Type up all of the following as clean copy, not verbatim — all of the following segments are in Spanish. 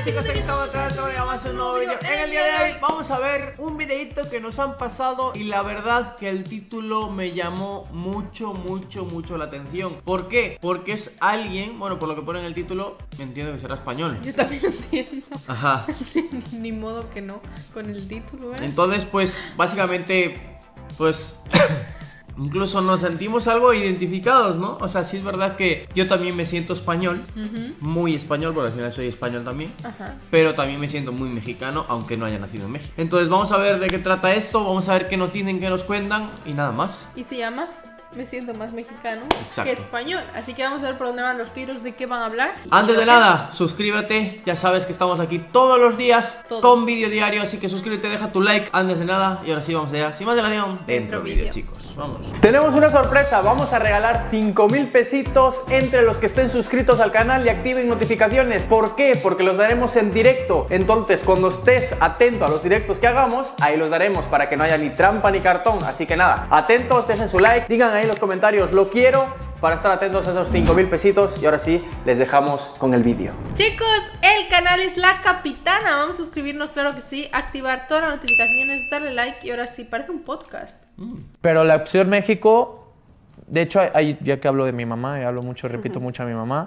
Hola chicos, aquí estamos tratando de hacer un nuevo vídeo. En el día de hoy vamos a ver un videito que nos han pasado y la verdad que el título me llamó mucho la atención. ¿Por qué? Porque es alguien, bueno, por lo que pone en el título, me entiendo que será español. Yo también lo entiendo. Ajá. Ni modo que no, con el título, ¿eh? Entonces, pues, básicamente, pues... incluso nos sentimos algo identificados, ¿no? O sea, sí es verdad que yo también me siento español, muy español, porque al final soy español también. Pero también me siento muy mexicano, aunque no haya nacido en México. Entonces vamos a ver de qué trata esto, vamos a ver qué nos dicen, qué nos cuentan y nada más. Y se llama Me siento más mexicano Exacto. que español. Así que vamos a ver por dónde van los tiros, de qué van a hablar. Antes de nada, suscríbete, ya sabes que estamos aquí todos los días con vídeo diario, así que suscríbete, deja tu like antes de nada. Y ahora sí, vamos allá, sin más dilación, dentro vídeo, chicos. Vamos. Tenemos una sorpresa, vamos a regalar 5,000 pesitos entre los que estén suscritos al canal y activen notificaciones. ¿Por qué? Porque los daremos en directo. Entonces, cuando estés atento a los directos que hagamos, ahí los daremos para que no haya ni trampa ni cartón. Así que nada, atentos, dejen su like, digan ahí en los comentarios lo quiero para estar atentos a esos 5,000 pesitos. Y ahora sí, les dejamos con el vídeo. Chicos, el canal es La Capitana. Vamos a suscribirnos, claro que sí, activar todas las notificaciones, darle like y ahora sí, parece un podcast. Pero la opción México, de hecho, ya que hablo de mi mamá, y hablo mucho, repito mucho a mi mamá,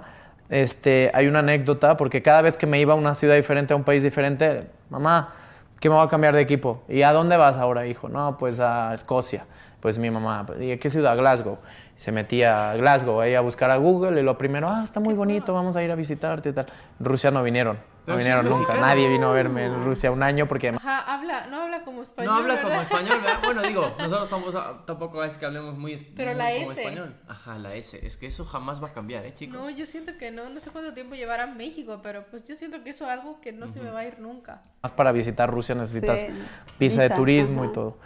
hay una anécdota, porque cada vez que me iba a una ciudad diferente, a un país diferente, mamá, ¿qué me voy a cambiar de equipo? ¿Y a dónde vas ahora, hijo? No, pues a Escocia. Pues mi mamá, ¿y a qué ciudad? Glasgow. Y se metía a Glasgow, ahí a buscar a Google y lo primero, está muy bonito, vamos a ir a visitarte y tal. En Rusia no vinieron. No vinieron nunca, nadie vino a verme en Rusia un año porque... Ajá, no habla como español. No habla ¿verdad? como español, ¿verdad? Bueno, digo, nosotros tampoco es que hablemos muy Pero muy la como S. español. Ajá, la S. Es que eso jamás va a cambiar, chicos. No, yo siento que no sé cuánto tiempo llevará a México, pero pues yo siento que eso es algo que no se me va a ir nunca. Más para visitar Rusia necesitas visa de turismo y todo.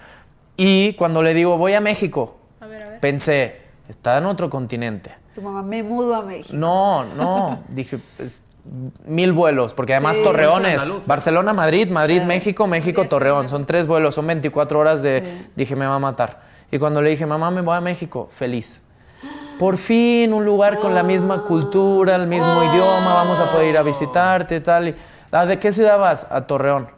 Y cuando le digo, voy a México, A ver. pensé, está en otro continente. Tu mamá, me mudo a México. No, dije, pues, 1000 vuelos, porque además Torreón es Barcelona, Madrid, México, Torreón. Son 3 vuelos, son 24 horas de... Dije, me va a matar. Y cuando le dije, mamá, me voy a México, feliz. Por fin, un lugar con la misma cultura, el mismo idioma, vamos a poder ir a visitarte y tal. ¿De qué ciudad vas? A Torreón.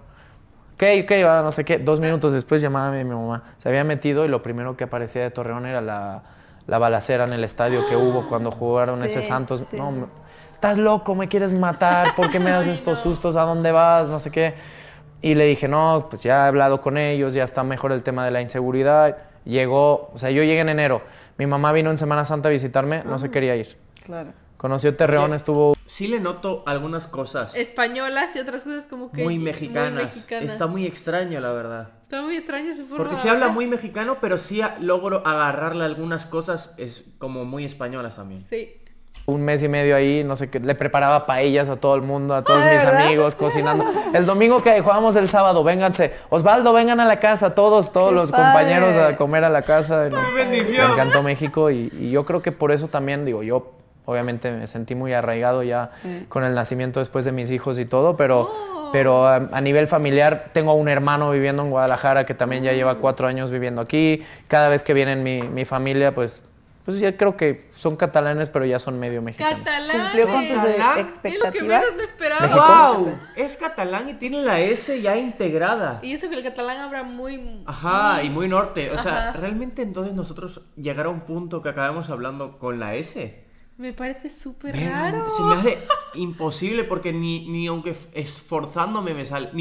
Ok, no sé qué. 2 minutos después llamaba a mi mamá. Se había metido y lo primero que aparecía de Torreón era la balacera en el estadio que hubo cuando jugaron ese Santos. No, estás loco, me quieres matar, ¿por qué me das estos sustos? ¿A dónde vas? No sé qué. Y le dije, no, pues ya he hablado con ellos, ya está mejor el tema de la inseguridad. Llegó, o sea, yo llegué en enero. Mi mamá vino en Semana Santa a visitarme, no se quería ir. Claro. Conoció Torreón, estuvo... Sí le noto algunas cosas Españolas y otras cosas como que... muy mexicanas. Está muy extraño, la verdad. Está muy extraño esa forma. Porque sí habla muy mexicano, pero sí logro agarrarle algunas cosas es como muy españolas también. Sí. 1 mes y medio ahí, no sé qué, le preparaba paellas a todo el mundo, a todos mis amigos, cocinando. El domingo que jugábamos el sábado, vénganse. Osvaldo, vengan a la casa, todos los compañeros a comer a la casa. Me encantó México y yo creo que por eso también, digo, yo obviamente me sentí muy arraigado ya con el nacimiento después de mis hijos y todo, pero a nivel familiar tengo un hermano viviendo en Guadalajara que también ya lleva 4 años viviendo aquí. Cada vez que viene mi familia, pues ya creo que son catalanes, pero ya son medio mexicanos. Catalán. ¿Cumplió con tus expectativas? Es lo que menos me esperaba. ¡Wow! Es catalán y tiene la S ya integrada. Y eso que el catalán habla muy... Ajá, y muy norte. O sea, realmente entonces nosotros llegar a un punto que acabamos hablando con la S. Me parece súper raro. Se me hace imposible porque ni aunque esforzándome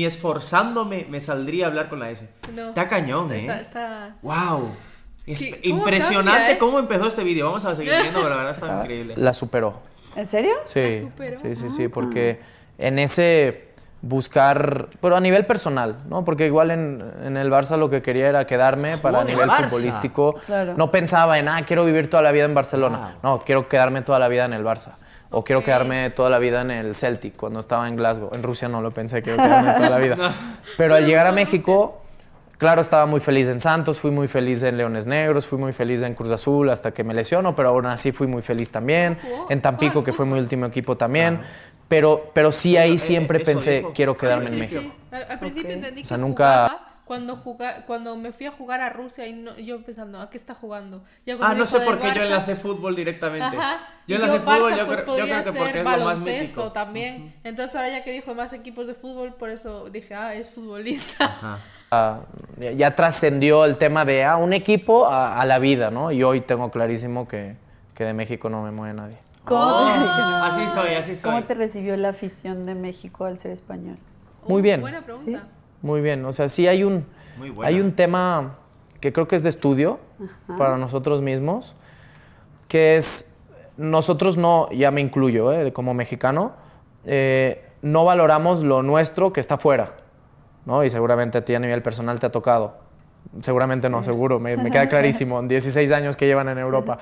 me saldría a hablar con la S. No. Está cañón, ¡Wow! Es Sí, impresionante cambia, cómo empezó este vídeo. Vamos a seguir viendo, pero la verdad está increíble. La superó. ¿En serio? Sí, superó. sí, porque en ese buscar, pero a nivel personal, ¿no? Porque igual en el Barça lo que quería era quedarme para a nivel futbolístico. Claro. No pensaba en, quiero vivir toda la vida en Barcelona. No, quiero quedarme toda la vida en el Barça. O quiero quedarme toda la vida en el Celtic, cuando estaba en Glasgow. En Rusia no lo pensé, quiero quedarme toda la vida. Pero al llegar a México... Claro, estaba muy feliz en Santos, fui muy feliz en Leones Negros, fui muy feliz en Cruz Azul hasta que me lesiono, pero aún así fui muy feliz también. En Tampico, que fue mi último equipo también. Pero sí ahí siempre pensé, quiero quedarme en México. Al principio entendí O sea, que nunca... jugaba cuando me fui a jugar a Rusia y yo pensando, ¿a qué está jugando? No sé por qué yo enlacé fútbol directamente. Ajá. Yo enlacé fútbol, yo creo podría que porque ser es lo más baloncesto mítico. también. Entonces ahora ya que dijo más equipos de fútbol, por eso dije, es futbolista. Ajá. Ya trascendió el tema de un equipo a la vida, ¿no? Y hoy tengo clarísimo que de México no me mueve nadie. Así soy. ¿Cómo te recibió la afición de México al ser español? Muy bien. Buena pregunta. ¿Sí? Muy bien, o sea, sí hay un tema que creo que es de estudio para nosotros mismos, que es, nosotros no, ya me incluyo, como mexicano, no valoramos lo nuestro que está fuera, ¿no? Y seguramente a ti a nivel personal te ha tocado. Seguramente no, seguro, me queda clarísimo, en 16 años que llevan en Europa.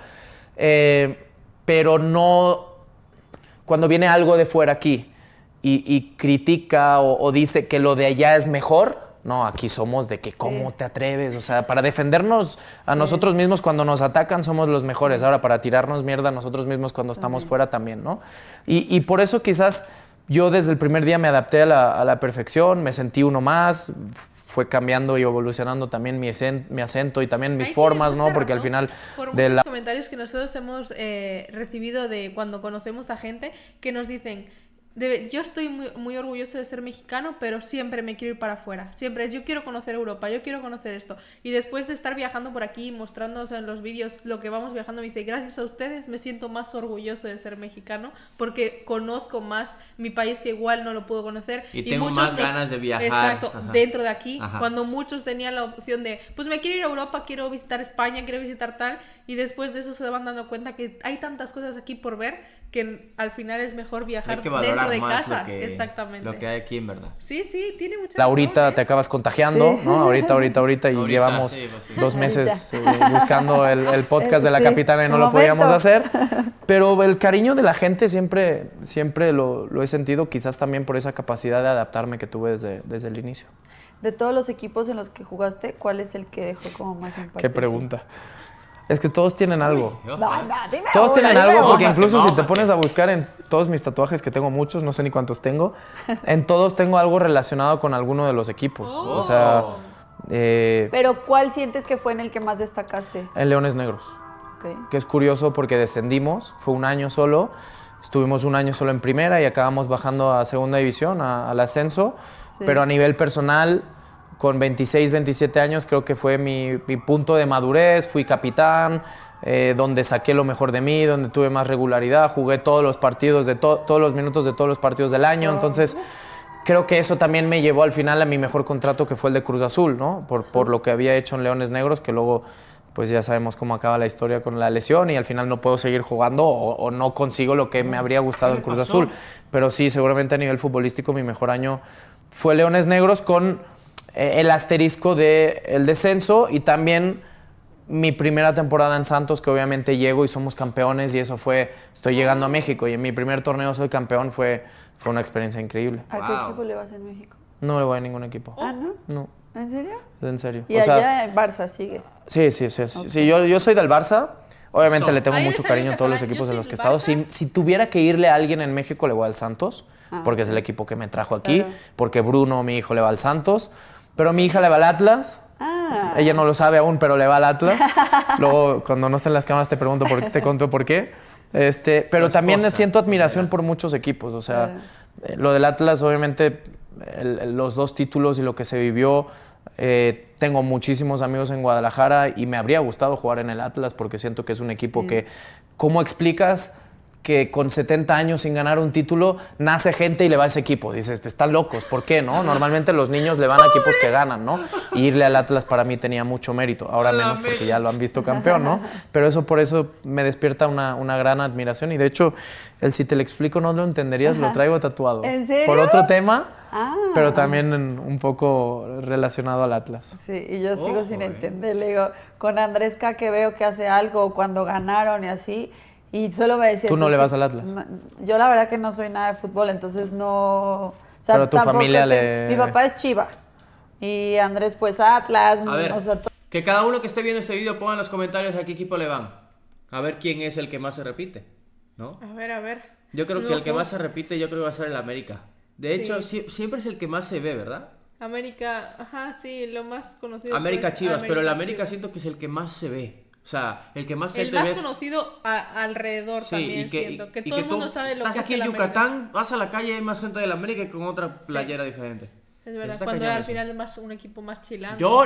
Pero no, cuando viene algo de fuera aquí y critica o dice que lo de allá es mejor, no, aquí somos de que cómo te atreves, o sea, para defendernos a nosotros mismos cuando nos atacan somos los mejores, ahora para tirarnos mierda a nosotros mismos cuando estamos fuera también, ¿no? Y por eso quizás yo desde el primer día me adapté a la perfección, me sentí uno más, fue cambiando y evolucionando también mi acento y también mis formas, ¿no? Porque al final... Por muchos comentarios que nosotros hemos recibido de cuando conocemos a gente que nos dicen... yo estoy muy orgulloso de ser mexicano, pero siempre me quiero ir para afuera. Siempre yo quiero conocer Europa, yo quiero conocer esto. Y después de estar viajando por aquí, mostrándonos en los vídeos lo que vamos viajando, me dice, gracias a ustedes me siento más orgulloso de ser mexicano, porque conozco más mi país que igual no lo puedo conocer. Y tengo más ganas de viajar. Exacto, dentro de aquí. Cuando muchos tenían la opción de, pues me quiero ir a Europa, quiero visitar España, quiero visitar tal, y después de eso se van dando cuenta que hay tantas cosas aquí por ver que al final es mejor viajar dentro de casa. Exactamente. Lo que hay aquí, en verdad. Sí, tiene mucha Laurita, razón, te acabas contagiando, ¿no? Ahorita y llevamos 2 meses buscando el podcast de la capitana y no lo podíamos hacer. Pero el cariño de la gente siempre lo he sentido, quizás también por esa capacidad de adaptarme que tuve desde el inicio. De todos los equipos en los que jugaste, ¿cuál es el que dejó como más impacto? Qué pregunta. Es que todos tienen algo. No, dime todos tienen algo, porque incluso si te que pones a buscar en todos mis tatuajes, que tengo muchos, no sé ni cuántos tengo, en todos tengo algo relacionado con alguno de los equipos. O sea... Pero ¿cuál sientes que fue en el que más destacaste? En Leones Negros. Okay. Que es curioso porque descendimos, fue un año solo, estuvimos un año solo en primera y acabamos bajando a segunda división, al ascenso, pero a nivel personal... Con 26, 27 años creo que fue mi punto de madurez, fui capitán, donde saqué lo mejor de mí, donde tuve más regularidad, jugué todos los partidos, todos los minutos de todos los partidos del año, entonces creo que eso también me llevó al final a mi mejor contrato, que fue el de Cruz Azul, ¿no? Por lo que había hecho en Leones Negros, que luego pues ya sabemos cómo acaba la historia con la lesión y al final no puedo seguir jugando o no consigo lo que me habría gustado en Cruz Azul, pero sí, seguramente a nivel futbolístico mi mejor año fue Leones Negros con... el asterisco del descenso y también mi primera temporada en Santos, que obviamente llego y somos campeones y eso fue, estoy llegando a México y en mi primer torneo soy campeón, fue una experiencia increíble. ¿A qué equipo le vas en México? No le voy a ningún equipo. ¿Ah, no? No. ¿En serio? En serio. ¿Y allá en Barça sigues? Sí. Okay. Sí, yo soy del Barça. Obviamente le tengo mucho cariño a todos los equipos en los que he estado. Si tuviera que irle a alguien en México, le voy al Santos, porque es el equipo que me trajo aquí, porque Bruno, mi hijo, le va al Santos. Pero mi hija le va al Atlas. Ella no lo sabe aún, pero le va al Atlas. Luego, cuando no estén las cámaras, te cuento por qué. Pero también siento admiración por muchos equipos. O sea, lo del Atlas, obviamente, los 2 títulos y lo que se vivió. Tengo muchísimos amigos en Guadalajara y me habría gustado jugar en el Atlas porque siento que es un equipo que... ¿Cómo explicas que con 70 años sin ganar un título nace gente y le va a ese equipo? Dices, pues están locos, ¿por qué, no? Normalmente los niños le van a equipos que ganan, ¿no? Y irle al Atlas para mí tenía mucho mérito, ahora menos porque ya lo han visto campeón, ¿no? Pero por eso me despierta una gran admiración y de hecho, si te lo explico no lo entenderías, lo traigo tatuado. ¿En serio? Por otro tema, pero también un poco relacionado al Atlas. Sí, y yo sigo sin entender, le digo, con Andresca que veo que hace algo cuando ganaron y así... Y solo me decía... ¿Tú no le vas al Atlas? No, yo la verdad que no soy nada de fútbol, entonces no... O sea, pero tu familia Mi papá es Chiva. Y Andrés pues Atlas. A ver, o sea, que cada uno que esté viendo este vídeo ponga en los comentarios a qué equipo le van. A ver quién es el que más se repite, ¿no? A ver. Yo creo que el que más se repite yo creo que va a ser el América. De hecho, siempre es el que más se ve, ¿verdad? América, ajá, sí, lo más conocido. América pues, Chivas, pero el América Chivas. siento que es el que más se ve. O sea, el que más gente El más ves. conocido alrededor Sí, también, siento. Que y todo el mundo tú sabe lo que estás es aquí el en América. Yucatán, vas a la calle y hay más gente del América que con otra Sí. playera diferente. Es verdad, Está cuando cañón al eso. final es más un equipo más chilano. Yo,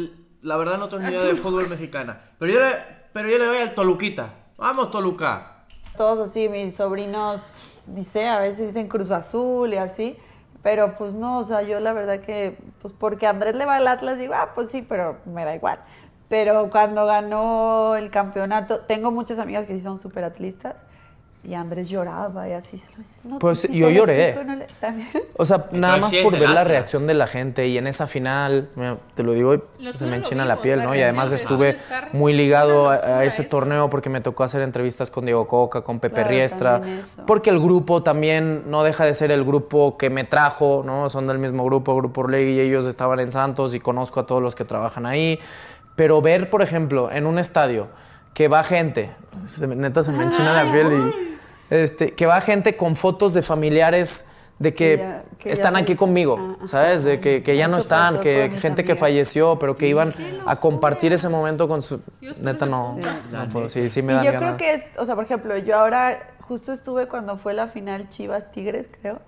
la verdad, no tengo ni idea de fútbol mexicana. Pero yo le doy al Toluquita. Vamos, Toluca. Todos así, mis sobrinos, dice, a veces dicen Cruz Azul y así, pero pues no, o sea, yo la verdad que, pues porque Andrés le va al Atlas, digo, pues sí, pero me da igual. Pero cuando ganó el campeonato, tengo muchas amigas que sí son súper atlistas, y Andrés lloraba y así. No, Pues si yo te lo lloré. explico, no le- también. O sea, nada más sí es por el ver la Atlas. reacción de la gente y en esa final, mira, te lo digo, se Nosotros me lo enchina la vimos, piel, la ¿no? Y además reacción, estuve pero estar muy ligado una a locura ese eso. torneo porque me tocó hacer entrevistas con Diego Coca, con Pepe Claro, Riestra, también eso. porque el grupo también no deja de ser el grupo que me trajo, ¿no? Son del mismo grupo, Grupo Orlegui, y ellos estaban en Santos y conozco a todos los que trabajan ahí. Pero ver, por ejemplo, en un estadio que va gente, neta se me enchina la piel y... que va gente con fotos de familiares de que Que ya están aquí falleció. conmigo, ¿sabes? De que ya no Eso están, pasó que con mis gente que amigas. falleció, pero que iban ¡Qué a compartir ese momento con su... Yo estuve Neta, en no, esa- no puedo. Sí, me Y dan yo ganas. creo que es, o sea, por ejemplo, yo ahora justo estuve cuando fue la final Chivas Tigres, creo,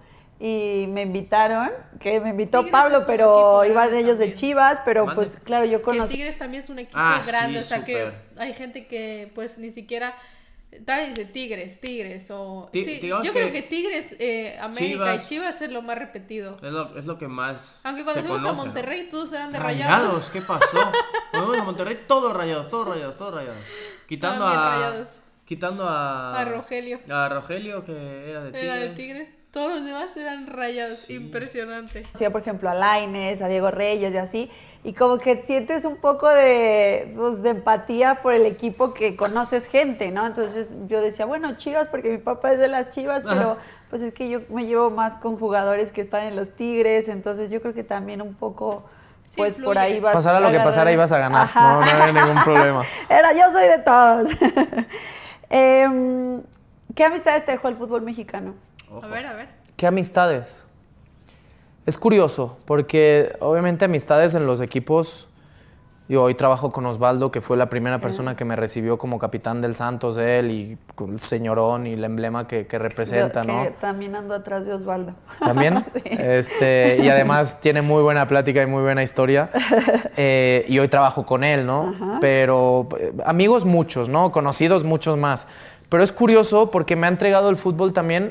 y me invitaron, que me invitó Tigres Pablo, es un pero equipo iban grande ellos de también. Chivas, pero Mande. pues claro, yo Que conocí. Tigres también es un equipo Ah, grande, sí, o sea que súper. hay gente que pues ni siquiera tal dice Tigres o sí, digamos yo que creo que Tigres, América y Chivas es lo más repetido. Es lo que más. Aunque cuando se fuimos a conoce, ¿no? Monterrey todos eran de Rayados, Rayados. ¿qué pasó? Cuando fuimos a Monterrey, todos rayados, todos rayados, todos rayados. Quitando Estaban bien a. rayados. Quitando A Rogelio. A Rogelio, que era de Tigres. Era de Tigres. Todos los demás eran Rayados, impresionante. Conocía, por ejemplo, a Lainez, a Diego Reyes y así, y como que sientes un poco de, pues, de empatía por el equipo que conoces gente, ¿no? Entonces yo decía, bueno, Chivas, porque mi papá es de las Chivas, pero pues es que yo me llevo más con jugadores que están en los Tigres, entonces yo creo que también un poco, Sí, pues influye. por ahí vas Pasara lo que agarrar- pasara, ibas a ganar. Ajá. No había ningún problema. Yo soy de todos. ¿Qué amistades te dejó el fútbol mexicano? Ojo. A ver. ¿Qué amistades? Es curioso, porque obviamente amistades en los equipos... Yo hoy trabajo con Osvaldo, que fue la primera persona que me recibió como capitán del Santos, él, y con el señorón y el emblema que representa, Yo, ¿no? que también ando atrás de Osvaldo. También. Sí. Y además tiene muy buena plática y muy buena historia. Y hoy trabajo con él, ¿no? Ajá. Pero amigos muchos, ¿no? Conocidos muchos más. Pero es curioso porque me ha entregado el fútbol también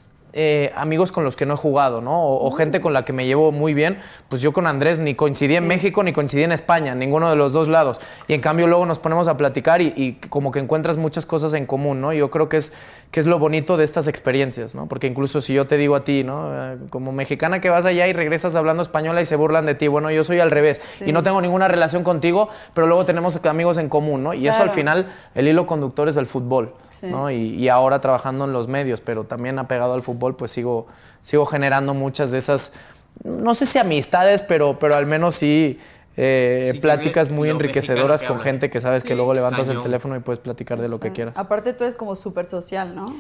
amigos con los que no he jugado, ¿no? O gente con la que me llevo muy bien. Pues yo con Andrés ni coincidí en México ni coincidí en España, ninguno de los dos lados. Y en cambio luego nos ponemos a platicar y como que encuentras muchas cosas en común, ¿no? Yo creo que es lo bonito de estas experiencias, ¿no? Porque incluso si yo te digo a ti, ¿no? Como mexicana que vas allá y regresas hablando española y se burlan de ti, bueno, yo soy al revés y no tengo ninguna relación contigo, pero luego tenemos amigos en común, ¿no? Y eso al Claro. final, el hilo conductor es el fútbol. Sí. ¿no? Y ahora trabajando en los medios, pero también apegado al fútbol, pues sigo generando muchas de esas, no sé si amistades, pero al menos sí pláticas muy lo enriquecedoras mexicano que con habla. gente que sabes que Sí, luego levantas el cañón. teléfono y puedes platicar de lo que quieras. Aparte tú eres como súper social, ¿no?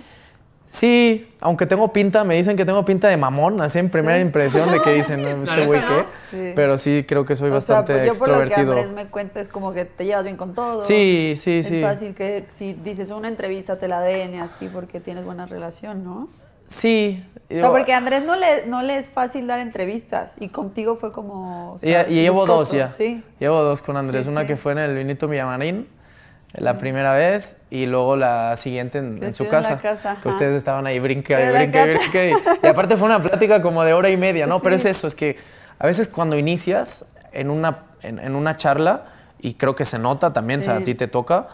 Sí, aunque tengo pinta, me dicen que tengo pinta de mamón, así en primera impresión de que dicen, "No, este güey qué", Sí. pero sí creo que soy O sea, bastante pues yo por lo que extrovertido. Andrés me cuenta es como que te llevas bien con todos. Sí, sí, Es sí. fácil que si dices una entrevista te la den y así porque tienes buena relación, ¿no? Sí. O sea, porque a Andrés no le es fácil dar entrevistas y contigo fue como... o sea, Y llevo dos gustoso, ya. Sí. Llevo dos con Andrés. Sí, Una sí. que fue en el Benito Villamarín, la primera vez, y luego la siguiente en Que su estuvo en la casa. casa, Que ajá. ustedes estaban ahí, brinque, Pero la brinque, casa. brinque. Y aparte fue una plática como de hora y media, ¿no? Pero es Sí. eso, es que a veces cuando inicias en una charla, y creo que se nota también, o sea, a Sí. ti te toca,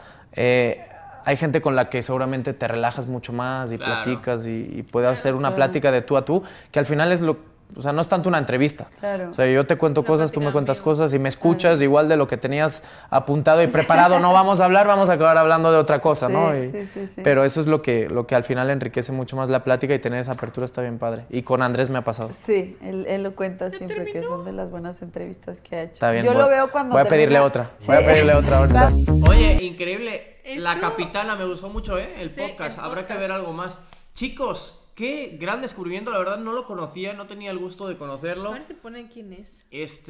hay gente con la que seguramente te relajas mucho más y Claro. platicas y puede hacer una plática de tú a tú, que al final es o sea, no es tanto una entrevista. Claro. O sea, yo te cuento Una cosas, tú plática me de cuentas amigos. cosas y me escuchas igual de lo que tenías apuntado y preparado. No vamos a hablar, vamos a acabar hablando de otra cosa, Sí, ¿no? sí. Pero eso es lo que al final enriquece mucho más la plática y tener esa apertura está bien padre. Y con Andrés me ha pasado. Sí, él lo cuenta siempre que son de las buenas entrevistas que ha hecho. Está bien. Yo lo veo cuando Voy a pedirle termina- otra. Sí. Voy a pedirle otra ahorita. Oye, increíble. La Esto- capitana me gustó mucho, ¿eh? El Sí, podcast. el Habrá que podcast. ver algo más. Chicos, qué gran descubrimiento, la verdad no lo conocía, no tenía el gusto de conocerlo. A ver si pone quién es.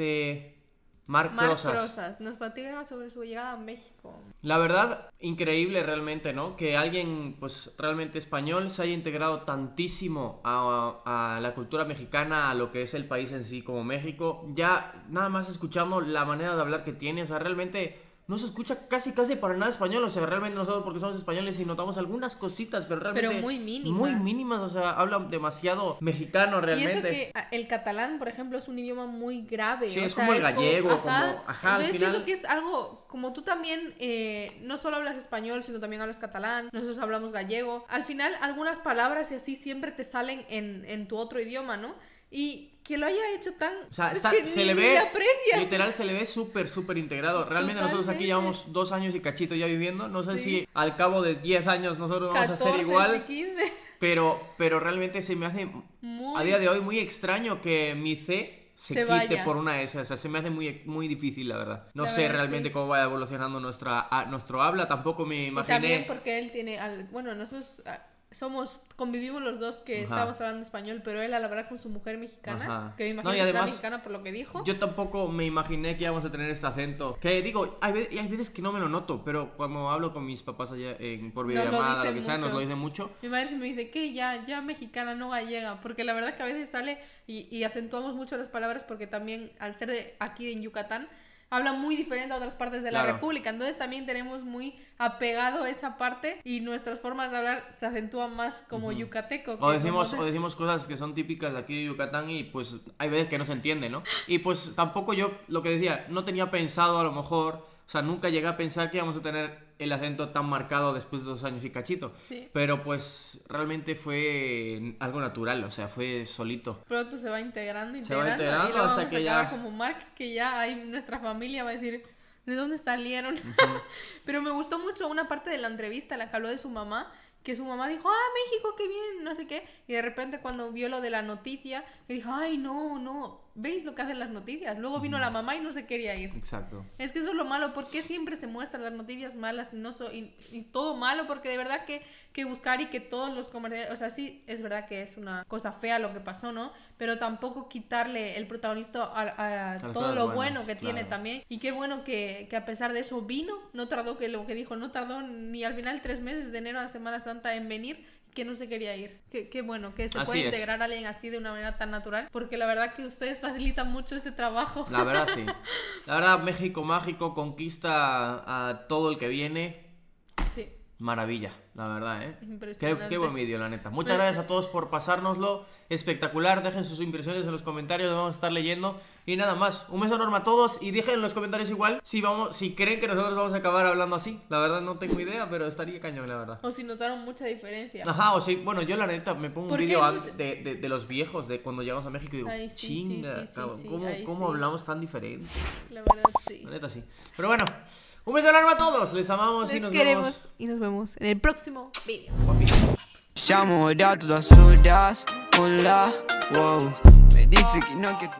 Marc Rosas. Rosas. Nos platica sobre su llegada a México. La verdad, increíble realmente, ¿no? Que alguien, pues, realmente español se haya integrado tantísimo a la cultura mexicana, a lo que es el país en sí como México. Ya nada más escuchando la manera de hablar que tiene, o sea, realmente no se escucha casi para nada español, o sea, realmente nosotros porque somos españoles y notamos algunas cositas, pero realmente... Pero muy mínimas. Muy mínimas, o sea, hablan demasiado mexicano realmente. Y eso que el catalán, por ejemplo, es un idioma muy grave. Sí, o es sea, como el gallego, Ajá, al entonces final... siento que es algo, como tú también, no solo hablas español, sino también hablas catalán, nosotros hablamos gallego. Al final, algunas palabras y así siempre te salen en tu otro idioma, ¿no? Y que lo haya hecho tan... O sea, que se le ve, aprecias. literal, se le ve súper integrado. Realmente nosotros aquí llevamos 2 años y cachito ya viviendo. No sé si al cabo de 10 años nosotros vamos 14, a ser igual. 15. Pero realmente se me hace a día de hoy muy extraño que mi C se quite vaya por una S. O sea, se me hace muy difícil, la verdad. No la sé verdad, realmente sí. cómo va evolucionando nuestro habla. Tampoco me imaginé... Y también porque él tiene... Bueno, nosotros... convivimos los dos que estábamos hablando español, pero él al hablar con su mujer mexicana, que me imagino que será mexicana por lo que dijo. Yo tampoco me imaginé que íbamos a tener este acento. Que digo, hay veces que no me lo noto, pero cuando hablo con mis papás allá por videollamada, lo que sea, nos lo dicen mucho. Mi madre se me dice que ya mexicana, no gallega, porque la verdad que a veces sale y acentuamos mucho las palabras porque también al ser de aquí en Yucatán habla muy diferente a otras partes de la República, entonces también tenemos muy apegado esa parte y nuestras formas de hablar se acentúan más como yucateco. O decimos cosas que son típicas de aquí de Yucatán y pues hay veces que no se entiende, ¿no? Y pues tampoco yo, lo que decía, no tenía pensado a lo mejor, o sea, nunca llegué a pensar que íbamos a tener el acento tan marcado después de 2 años y cachito. Sí. Pero pues realmente fue algo natural, o sea, fue solito. Pronto se va integrando y luego hasta que ya como Marc, que ya hay nuestra familia va a decir, ¿de dónde salieron? Pero me gustó mucho una parte de la entrevista en la que habló de su mamá, que su mamá dijo, México, qué bien, no sé qué, y de repente cuando vio lo de la noticia, le dijo, ay, no, ¿veis lo que hacen las noticias? Luego vino la mamá y no se quería ir. Exacto. Es que eso es lo malo, porque siempre se muestran las noticias malas y todo malo, porque de verdad que buscar y que todos los comerciales, o sea, sí, es verdad que es una cosa fea lo que pasó, ¿no? Pero tampoco quitarle el protagonista a todo lo bueno que tiene también, y qué bueno que a pesar de eso vino, no tardó, que lo que dijo, no tardó ni al final 3 meses de enero a Semana Santa en venir, que no se quería ir. Qué bueno que se puede integrar a alguien así de una manera tan natural, porque la verdad que ustedes facilitan mucho ese trabajo. La verdad sí. La verdad, México mágico, conquista a todo el que viene. Sí. Maravilla, la verdad, Impresionante. Qué buen vídeo, la neta. Muchas gracias a todos por pasárnoslo. Espectacular, dejen sus impresiones en los comentarios, vamos a estar leyendo. Y nada más, un beso enorme a todos. Y dejen en los comentarios igual si creen que nosotros vamos a acabar hablando así. La verdad no tengo idea, pero estaría cañón, la verdad. O si notaron mucha diferencia. Ajá, o si, bueno, yo la neta me pongo un vídeo de los viejos, de cuando llegamos a México y digo, chinga, ¿cómo hablamos tan diferente? La verdad, sí. La neta sí. Pero bueno, un beso enorme a todos, les amamos y nos vemos. Y nos vemos en el próximo vídeo. Llamo a todas horas, hola, wow. Me dice que no, que